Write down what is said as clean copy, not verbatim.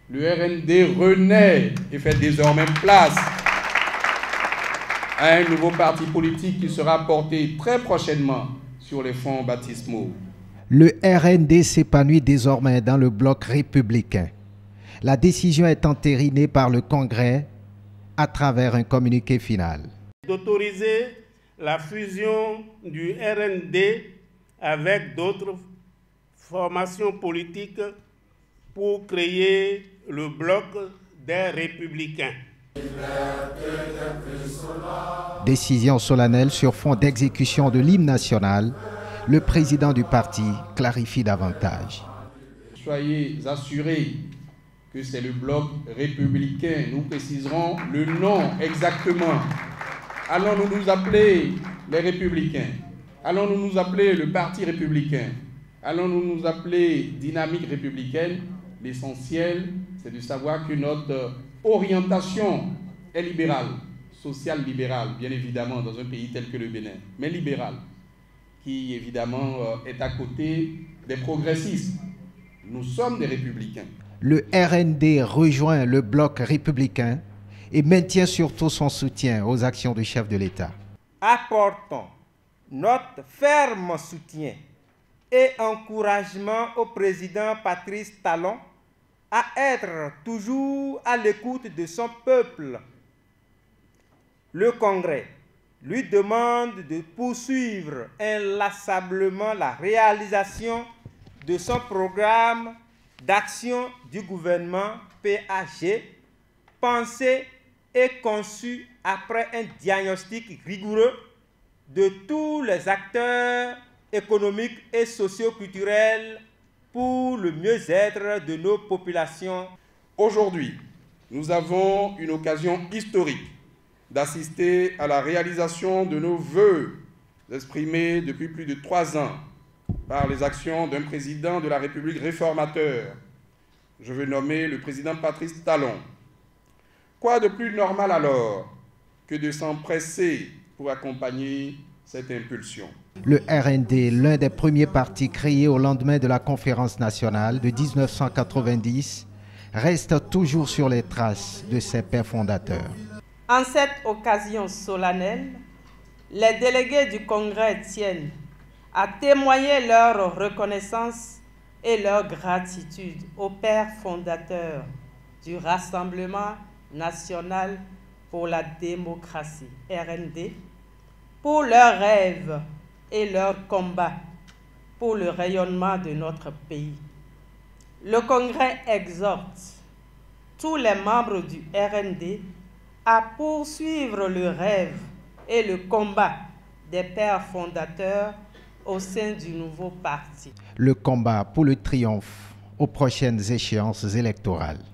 le RND renaît et fait désormais place à un nouveau parti politique qui sera porté très prochainement sur les fonds baptismaux. Le RND s'épanouit désormais dans le bloc républicain. La décision est entérinée par le Congrès à travers un communiqué final. D'autoriser la fusion du RND avec d'autres formations politiques pour créer le bloc des Républicains. Décision solennelle sur fond d'exécution de l'hymne national. Le président du parti clarifie davantage. Soyez assurés que c'est le bloc républicain. Nous préciserons le nom exactement. Allons-nous nous appeler les Républicains? Allons-nous nous appeler le Parti républicain? Allons-nous nous appeler Dynamique républicaine? L'essentiel, c'est de savoir que notre orientation est libérale, sociale-libérale, bien évidemment, dans un pays tel que le Bénin, mais libérale, qui évidemment est à côté des progressistes. Nous sommes des républicains. Le RND rejoint le bloc républicain et maintient surtout son soutien aux actions du chef de l'État. Apportons notre ferme soutien et encouragement au président Patrice Talon à être toujours à l'écoute de son peuple. Le Congrès lui demande de poursuivre inlassablement la réalisation de son programme d'action du gouvernement PAG, pensé et conçu après un diagnostic rigoureux de tous les acteurs économiques et socio-culturels pour le mieux-être de nos populations. Aujourd'hui, nous avons une occasion historique d'assister à la réalisation de nos vœux exprimés depuis plus de 3 ans par les actions d'un président de la République réformateur. Je veux nommer le président Patrice Talon. Quoi de plus normal alors que de s'empresser pour accompagner cette impulsion? Le RND, l'un des premiers partis créés au lendemain de la conférence nationale de 1990, reste toujours sur les traces de ses pères fondateurs. En cette occasion solennelle, les délégués du Congrès tiennent à témoigner leur reconnaissance et leur gratitude aux pères fondateurs du Rassemblement national pour la démocratie, RND, pour leurs rêves et leur combat pour le rayonnement de notre pays. Le Congrès exhorte tous les membres du RND à poursuivre le rêve et le combat des pères fondateurs au sein du nouveau parti. Le combat pour le triomphe aux prochaines échéances électorales.